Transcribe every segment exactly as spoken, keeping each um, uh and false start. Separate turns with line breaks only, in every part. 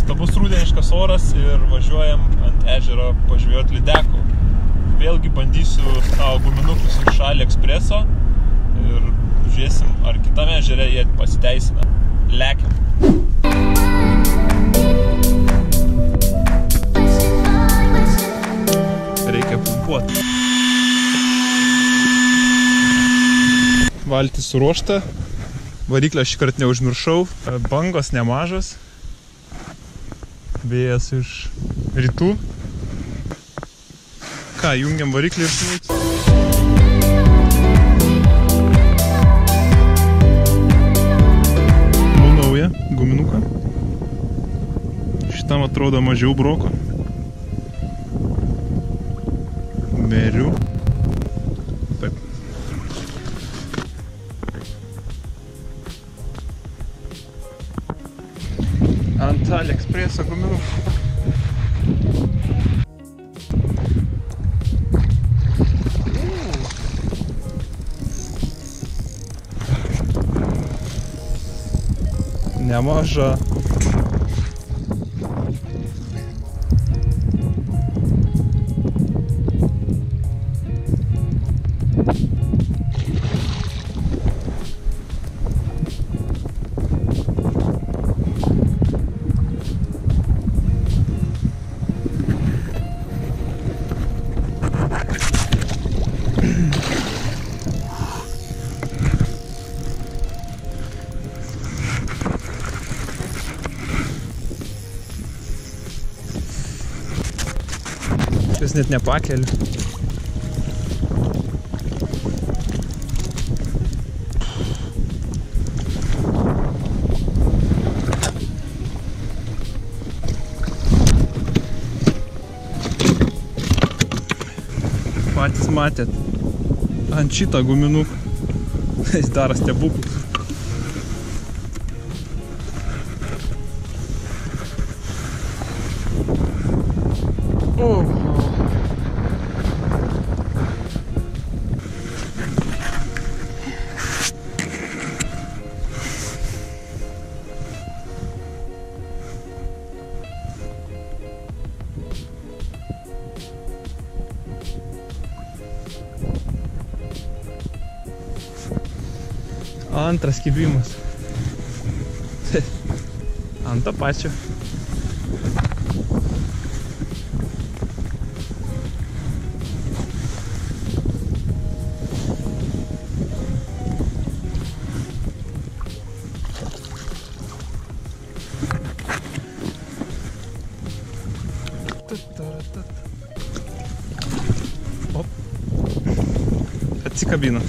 nuostabus rudeniškas oras ir važiuojam ant ežero pažvejot lydekų. Vėlgi bandysiu savo guminukus iš AliExpreso ir žiūrėsim, ar kitame ežere jie pasiteisina. Lekiam. Reikia pumpuoti. Valtis suruošta. Variklio šį kartą neužmiršau. Bangos nemažas. Vėjas iš rytų. Ką, jungiam variklį ir suveiks. Nu nauja guminuką. Šitam atrodo mažiau broko. Beriu. Taip. Ant AliExpreso guminukų. Nemaža. Šis net nepakeliu. Patys matėt ant šitą guminuką. Jis daro stebuklus. Oh. Antras kibimas. Ant to pačio. Op. Atsikabino.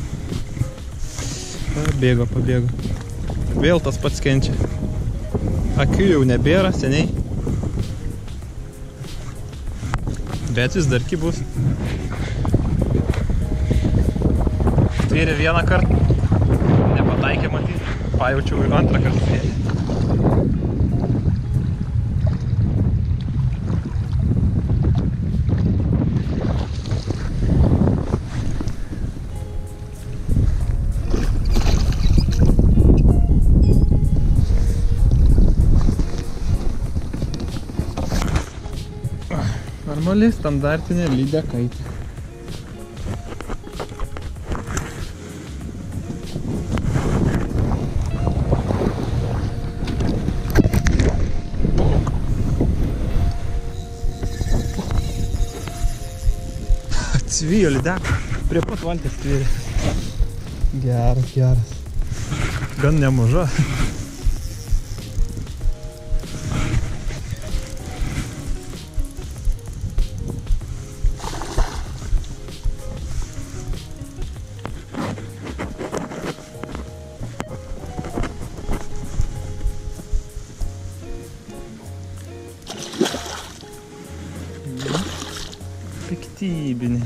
Pabėgo, pabėgo. Vėl tas pats kenčia. Akių jau nebėra, seniai. Bet vis dar kibus. Tvėrė vieną kartą. Nepataikė matyti. Pajaučiau ir antrą kartą tvėrė. Normali standartinė lydekaitė. Atsivijo lydeką. Prie pat valties tvėrė. Geras, geras. Gan nemaža. Piktybinė.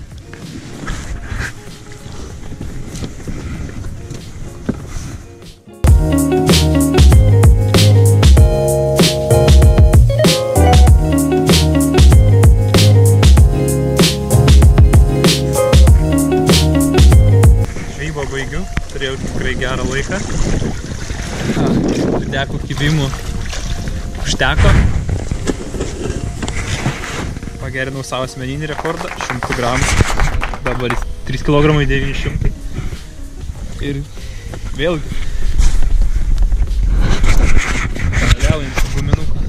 Žvejybą baigiu, turėjau tikrai gerą laiką. Lydekų kibimų užteko. Pagerinau savo asmeninį rekordą, šimtų gramų. Dabar jis trys kilogramai devyni šimtai. Ir vėlgi. Paraliaujantis guminukas.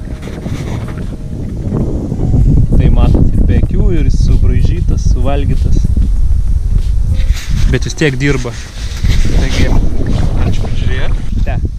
Tai matot ir be akių, ir subraižytas, suvalgytas. Bet vis tiek dirba. Taigi, ačiū, kad žiūrėjot. Te.